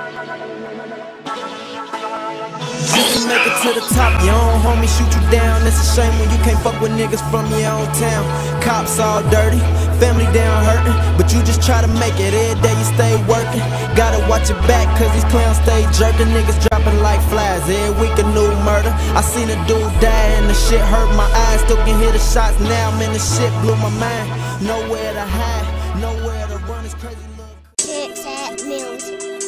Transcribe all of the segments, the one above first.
Just to make it to the top, your own homie shoot you down. It's a shame when you can't fuck with niggas from your own town. Cops all dirty, family down hurting, but you just try to make it. Every day you stay working, gotta watch your back cause these clowns stay jerking. Niggas dropping like flies, every week a new murder. I seen a dude die and the shit hurt my eyes. Still can hear the shots now, man, the shit blew my mind. Nowhere to hide, nowhere to run, it's crazy look. Tren Sett Films.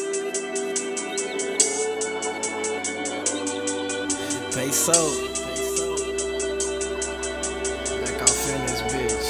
PESO. Back off in this bitch.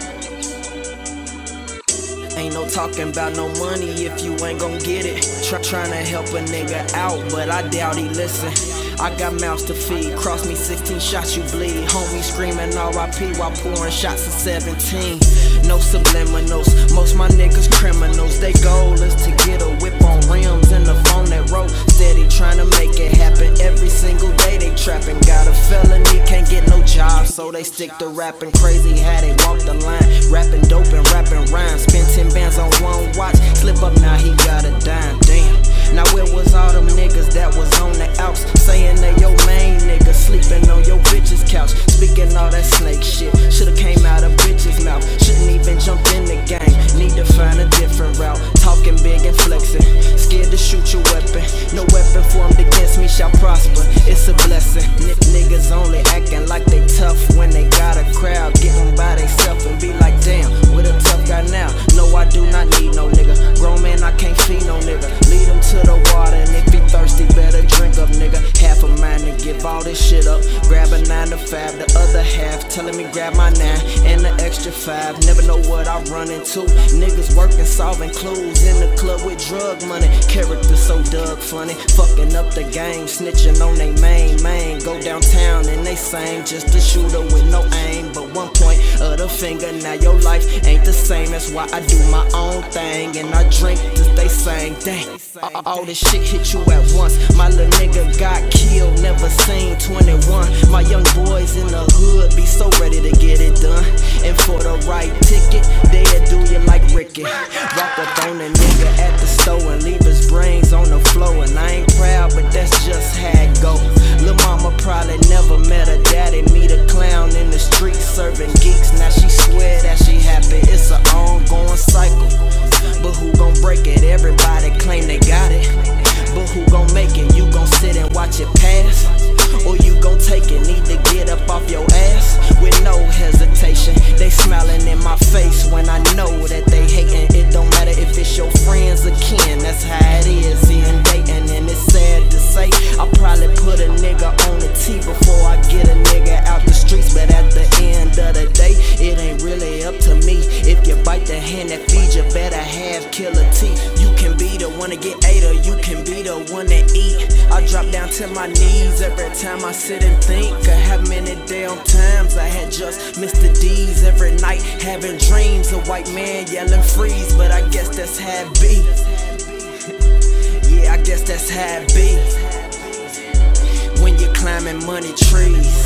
Ain't no talking about no money if you ain't gon' get it. Trying to help a nigga out, but I doubt he listen. I got mouths to feed, cross me 16 shots you bleed. Homie screaming R.I.P. while pouring shots of 17. No subliminals, most my niggas criminals. They goal is to get a whip on rims and the phone that roll. Steady trying to make it happen. Every single day they trapping. Got a felony, can't get no job, so they stick to rapping. Crazy how they walk the line, rapping dope and rapping rhymes. Spend 10 bands on one watch, slip up now he got a dime. Damn. Now where was all them niggas that was on the outs, saying they your main nigga, sleeping on your bitch's couch, speaking all that snake shit. Shoulda came out of bitch's mouth, shouldn't even jumped in the game. Need to find a different route, talking big and flexing, scared to shoot your weapon. No weapon formed against me shall prosper, it's a blessing. Niggas only acting like they tough when they got a crowd, get them by theyself and be like, damn, what a tough guy now. No, I do not need no nigga, grown man I can't feed no nigga. Lead him to the water, and if he thirsty, better drink up, nigga. Half a mind to give all this shit up. Grab a 9 to 5, the other half telling me grab my 9 and the extra 5. Never know what I run into. Niggas working, solving clues in the club with drug money. Character so dug funny, fucking up the game, snitching on they main. Go downtown and they same, just a shooter with no aim. But one point of the finger, now your life ain't the same. That's why I do my own thing and I drink to stay sane. Dang. All this shit hit you at once. My little nigga got killed, never seen 21. My young boys in the hood be so ready to get it done. And for the right ticket, they'll do you like Ricky. Rock up on a nigga at the store and leave his brains on the floor. And I ain't proud, but that's just how it go. Lil' mama probably never met her daddy. Meet a clown in the street serving geeks. Now she swear that she happy. It's an ongoing cycle. But who gon' break it? Everybody claim they got it, but who gon' make it? You gon' sit and watch it pass, or you gon' take it? Need to get up off your ass with no hesitation. They smiling in my face when I know that they hating. It don't matter if it's your friends or kin, that's how it is in dating. And it's sad to say, I probably put a nigga on the tee before I get a nigga out the streets. But at the end of the day, it ain't really up to me. If you bite the hand that feeds you, better have killer teeth. You can be the one to get ate, or you can be the one to eat. I drop down to my knees every time I sit and think of how many damn times I had just missed the D's. Every night having dreams, a white man yelling freeze. But I guess that's how it be. Yeah, I guess that's how it be when you're climbing money trees.